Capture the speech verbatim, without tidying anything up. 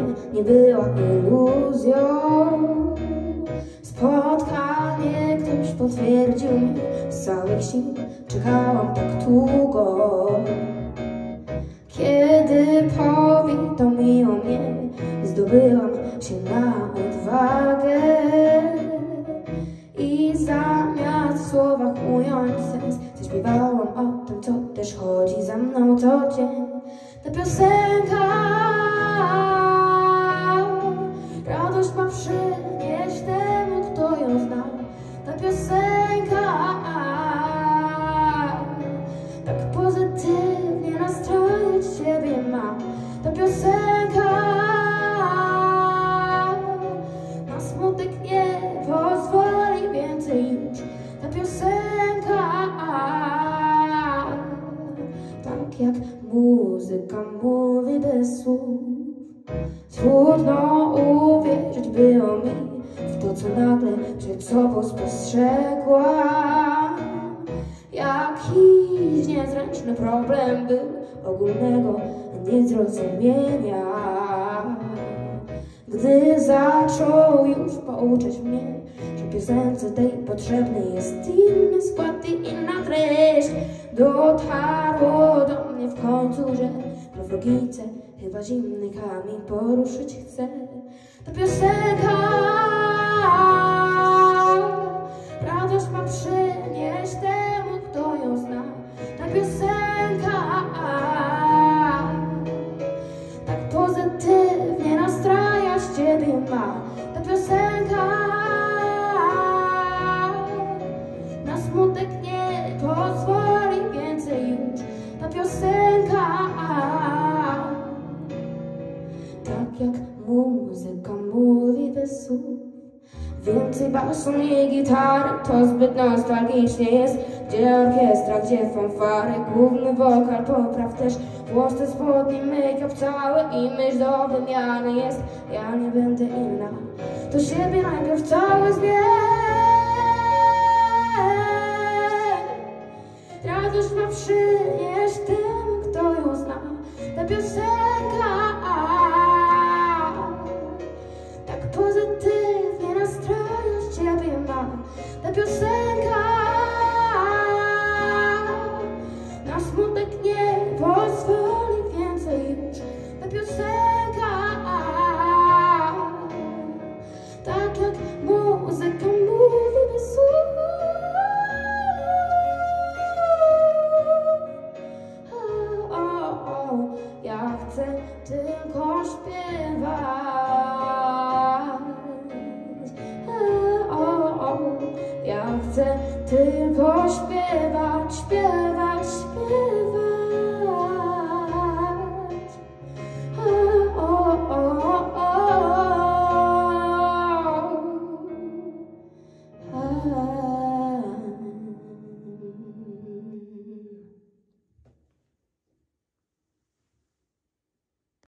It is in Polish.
nie była iluzją. Spotkanie ktoś potwierdził mi, z całych sił czekałam tak długo. Kiedy powitał miło mnie, zdobyłam się na odwagę i zamiast w słowach ująć sens, zaśpiewałam o tym, co też chodzi za mną co dzień. Ta piosenka radość ma przynieść temu, kto ją zna. Ta piosenka tak pozytywnie nastrajać siebie ma. Ta piosenka na smutek nie pozwoli więcej już. Ta piosenka tak jak muzyka mówi bez słów. Trudno uwierzyć było mi w to, co nagle przed sobą spostrzegłam. Jakiś niezręczny problem był ogólnego niezrozumienia. Gdy zaczął już pouczać mnie, że piosence tej potrzebny jest inny skład i inna treść, dotarło do mnie w końcu, że w logice chyba zimny kamień poruszyć chce. Ta piosenka radość ma przynieść temu, kto ją zna. Ta piosenka tak pozytywnie nastrajać ciebie ma. Ta piosenka na smutek nie pozwoli więcej już. Ta piosenka tak jak muzyka mówi bez słów. Więcej basu, mniej gitary, to zbyt nostalgicznie jest. Gdzie orkiestra, gdzie fanfary, główny wokal, popraw też włosy, spodnie, make-up cały i myśl do wymiany jest. Ja nie będę inna, to siebie najpierw cały zmień. Radość ma przynieść temu, kto ją zna. Ta piosenka tak pozytywnie nastrajać ciebie ma. Ta piosenka na smutek nie pozwoli więcej już. Ta piosenka tak jak muzyka mówi bez słów. O, o, o, ja chcę tylko śpiewać. O, o, ja chcę tylko śpiewać, śpiewać.